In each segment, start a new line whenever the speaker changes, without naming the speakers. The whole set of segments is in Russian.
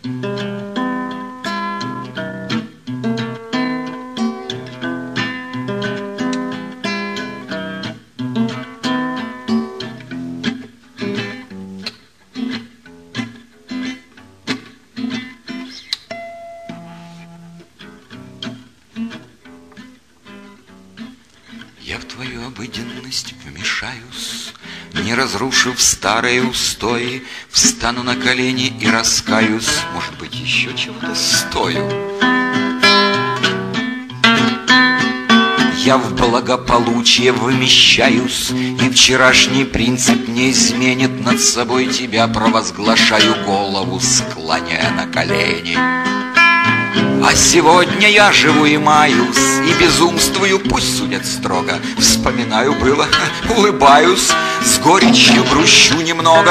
Я в твою обыденность вмешаюсь, не разрушив старые устои, встану на колени и раскаюсь, может быть, еще чего-то стою. Я в благополучие вымещаюсь, и вчерашний принцип не изменит, над собой тебя провозглашаю, голову склоняя на колени. А сегодня я живу и маюсь, и безумствую, пусть судят строго. Вспоминаю было, улыбаюсь, с горечью грущу немного.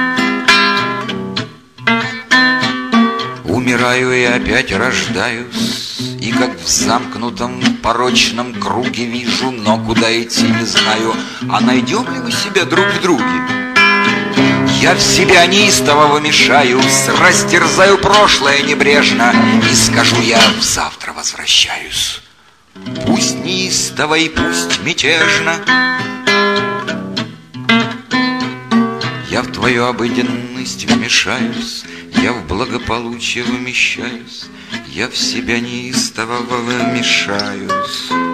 Умираю и опять рождаюсь, и как в замкнутом порочном круге вижу, но куда идти не знаю, а найдем ли мы себя друг в друге? Я в себя неистово вымешаюсь, растерзаю прошлое небрежно и скажу: я в завтра возвращаюсь. Пусть неистово и пусть мятежно. Я в твою обыденность вмешаюсь, я в благополучие вымещаюсь, я в себя неистово вымешаюсь.